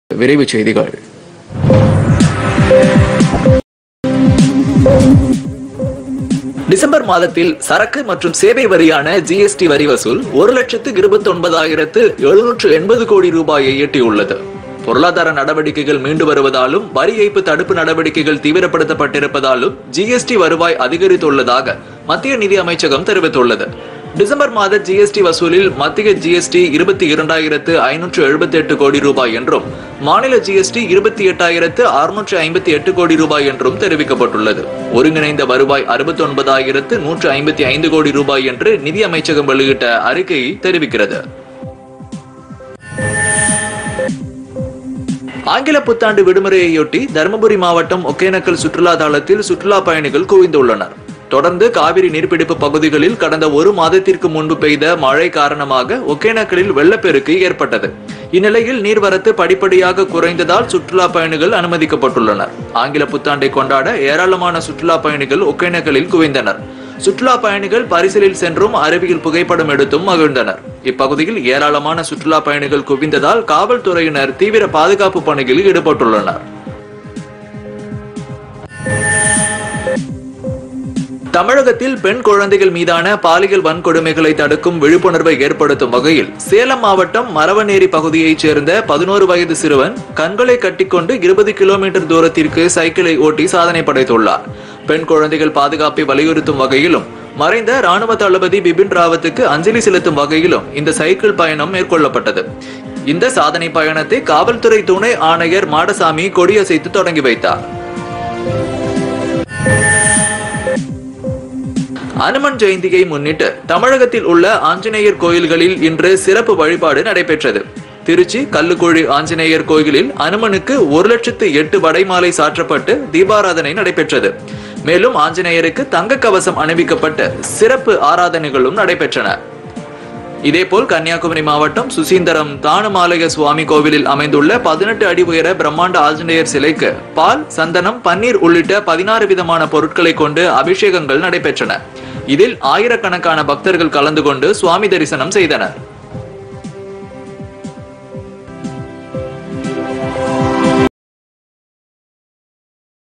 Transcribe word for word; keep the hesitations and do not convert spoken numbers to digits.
விரைவுச் செய்திகள். டிசம்பர் மாதத்தில் சரக்கு மற்றும் சேவை வரியான ஜிஎஸ்டி வரி வசூல் ஒரு லட்சத்து இருபத்தி ஒன்பதாயிரத்து எழுநூற்று எண்பது கோடி ரூபாயை எட்டியுள்ளது. பொருளாதார நடவடிக்கைகள் மீண்டு வருவதாலும் வரி ஏய்ப்பு தடுப்பு நடவடிக்கைகள் தீவிரப்படுத்தப்பட்டிருப்பதாலும் ஜிஎஸ்டி வருவாய் அதிகரித்துள்ளதாக மத்திய நிதி அமைச்சகம் தெரிவித்துள்ளது. டிசம்பர் மாத ஜிஎஸ்டி வசூலில் மத்திய ஜிஎஸ்டி இருபத்தி இரண்டாயிரத்து ஐநூற்று எழுபத்தி எட்டு கோடி ரூபாய் என்றும் மாநில ஜிஎஸ்டி இருபத்தி எட்டாயிரத்து அறுநூற்று ஐம்பத்தி எட்டு கோடி ரூபாய் என்றும் தெரிவிக்கப்பட்டுள்ளது. ஒருங்கிணைந்த வருவாய் அறுபத்தி ஒன்பதாயிரத்து நூற்று ஐம்பத்தி ஐந்து கோடி ரூபாய் என்று நிதி அமைச்சகம் வெளியிட்ட அறிக்கையை தெரிவிக்கிறது. ஆங்கில புத்தாண்டு விடுமுறையொட்டி தருமபுரி மாவட்டம் ஒகேனக்கல் சுற்றுலா தளத்தில் சுற்றுலா பயணிகள் குவிந்துள்ளனர். தொடர்ந்து காவிரி நீர்பிடிப்பு பகுதிகளில் கடந்த ஒரு மாதத்திற்கு முன்பு பெய்த மழை காரணமாக ஒகேனக்கலில் வெள்ளப்பெருக்கு ஏற்பட்டது. இந்நிலையில் நீர்வரத்து படிப்படியாக குறைந்ததால் சுற்றுலா பயணிகள் அனுமதிக்கப்பட்டுள்ளனர். ஆங்கில புத்தாண்டை கொண்டாட ஏராளமான சுற்றுலா பயணிகள் ஒகேனக்கலில் குவிந்தனர். சுற்றுலா பயணிகள் பரிசலில் சென்றும் அருவியில் புகைப்படம் எடுத்தும் மகிழ்ந்தனர். இப்பகுதியில் ஏராளமான சுற்றுலா பயணிகள் குவிந்ததால் காவல்துறையினர் தீவிர பாதுகாப்பு பணியில் ஈடுபட்டுள்ளனர். தமிழகத்தில் பெண் குழந்தைகள் மீதான பாலியல் வன்கொடுமைகளை தடுக்கும் விழிப்புணர்வை ஏற்படுத்தும் வகையில் சேலம் மாவட்டம் மரவநேரி பகுதியைச் சேர்ந்த பதினோரு வயது சிறுவன் கண்களை கட்டிக்கொண்டு இருபது கிலோமீட்டர் தூரத்திற்கு சைக்கிளை ஓட்டி சாதனை படைத்துள்ளார். பெண் குழந்தைகள் பாதுகாப்பை வலியுறுத்தும் வகையிலும் மறைந்த ராணுவ தளபதி பிபின் ராவத்துக்கு அஞ்சலி செலுத்தும் வகையிலும் இந்த சைக்கிள் பயணம் மேற்கொள்ளப்பட்டது. இந்த சாதனை பயணத்தை காவல்துறை துணை ஆணையர் மாடசாமி கொடியசைத்து தொடங்கி வைத்தார். அனுமன் ஜெயந்தியை முன்னிட்டு தமிழகத்தில் உள்ள ஆஞ்சநேயர் கோயில்களில் இன்று சிறப்பு வழிபாடு நடைபெற்றது. திருச்சி கல்லுக்குழி ஆஞ்சநேயர் கோயிலில் அனுமனுக்கு ஒரு லட்சத்து எட்டு வடைமாலை சாற்றப்பட்டு தீபாராதனை நடைபெற்றது. மேலும் ஆஞ்சநேயருக்கு தங்க கவசம் அணிவிக்கப்பட்டு சிறப்பு ஆராதனைகளும் நடைபெற்றன. இதேபோல் கன்னியாகுமரி மாவட்டம் சுசீந்தரம் தானுமாலய சுவாமி கோவிலில் அமைந்துள்ள பதினெட்டு அடி உயர பிரம்மாண்ட ஆஞ்சநேயர் சிலைக்கு பால், சந்தனம், பன்னீர் உள்ளிட்ட பதினாறு விதமான பொருட்களை கொண்டு அபிஷேகங்கள் நடைபெற்றன. இதில் ஆயிரக்கணக்கான பக்தர்கள் கலந்து கொண்டு சுவாமி தரிசனம் செய்தனர்.